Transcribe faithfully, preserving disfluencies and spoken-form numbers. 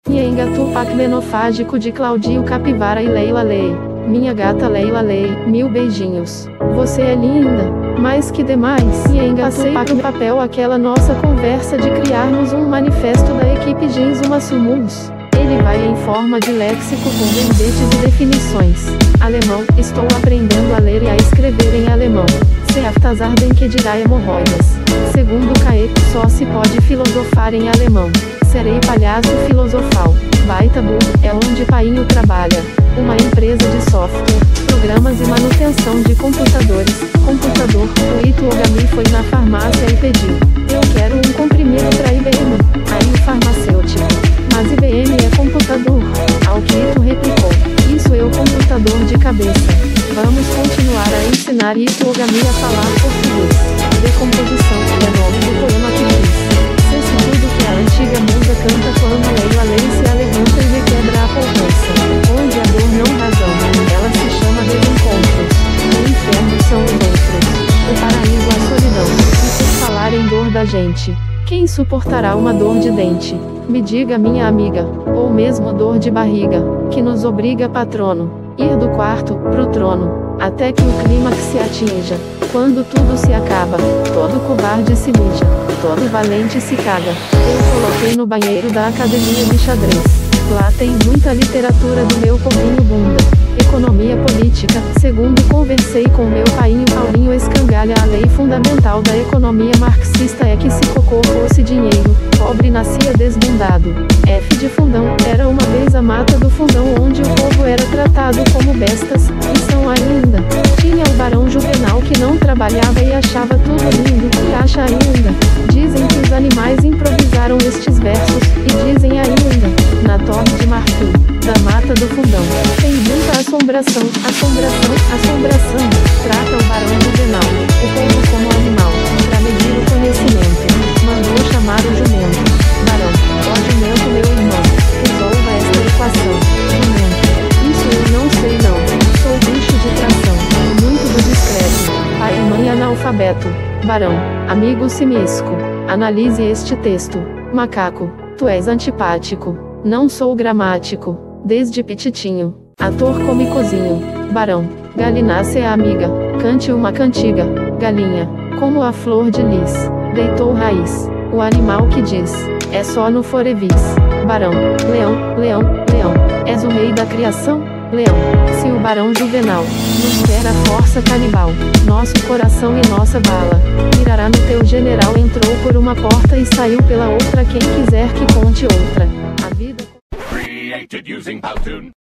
Nhenga Tupac menofágico de Claudio Capivara e Leila Lei. Minha gata Leila Lei, mil beijinhos. Você é linda, mais que demais. Nhenga, passei pro papel aquela nossa conversa de criarmos um manifesto da equipe Jeans uma Sumus. Ele vai em forma de léxico com verbetes e definições. Alemão, estou aprendendo a ler e a escrever em alemão. Se aftazar den que dirá hemorroidas. Segundo Caê, só se pode filosofar em alemão. Serei palhaço filosofal. Baita burro, é onde painho trabalha. Uma empresa de software, programas e manutenção de computadores. Computador, o Ito Ogami foi na farmácia e pediu: eu quero um comprimido pra I B M. Aí o farmacêutico: mas I B M é computador. Ao que Ito replicou: isso é o computador de cabeça. Vamos continuar a ensinar Ito Ogami a falar português. Decomposição é nome do poema que diz: se tudo que a antiga musa canta quando Leila Lei se alevanta e requebra a poupança. Onde a dor não razão, ela se chama desencontros. O inferno são os outros. O paraíso a solidão. E por falar em dor da gente, quem suportará uma dor de dente? Me diga minha amiga, ou mesmo dor de barriga, que nos obriga patrono, ir do quarto, pro trono, até que o clímax se atinja. Quando tudo se acaba, todo covarde se mija, todo valente se caga. Eu coloquei no banheiro da academia de xadrez. Lá tem muita literatura do meu povinho bunda. Economia política, segundo conversei com meu painho Paulinho Escangalha. A lei fundamental da economia marxista é que se cocô fosse dinheiro, pobre nascia desbundado. F de fundão, era uma vez a mata do fundão onde o povo era tratado como bestas, e são ainda. Tinha o barão Juvenal que não trabalhava e achava tudo lindo, e acha ainda. Dizem que os animais improvisaram estes versos, e dizem ainda, na torre de marfim, da mata do fundão, tem muita assombração, assombração, assombração. Trata o barão Juvenal, o povo como animal, pra medir o conhecimento. Mandou chamar o jumento. Barão, ó jumento meu irmão, resolva esta equação. Jumento, isso eu não sei não, sou bicho de tração, muito do discreto, pai e mãe analfabeto. Barão, amigo simisco, analise este texto. Macaco, tu és antipático, não sou gramático, desde pititinho, ator comicozinho. Barão, galinácea amiga, cante uma cantiga. Galinha, como a flor de lis, deitou raiz. O animal que diz, é só no forevis. Barão, leão, leão, leão, és o rei da criação? Leão, se o barão Juvenal nos quer a força canibal, nosso coração e nossa bala, mirará no teu general. Entrou por uma porta e saiu pela outra. Quem quiser que conte outra. A vida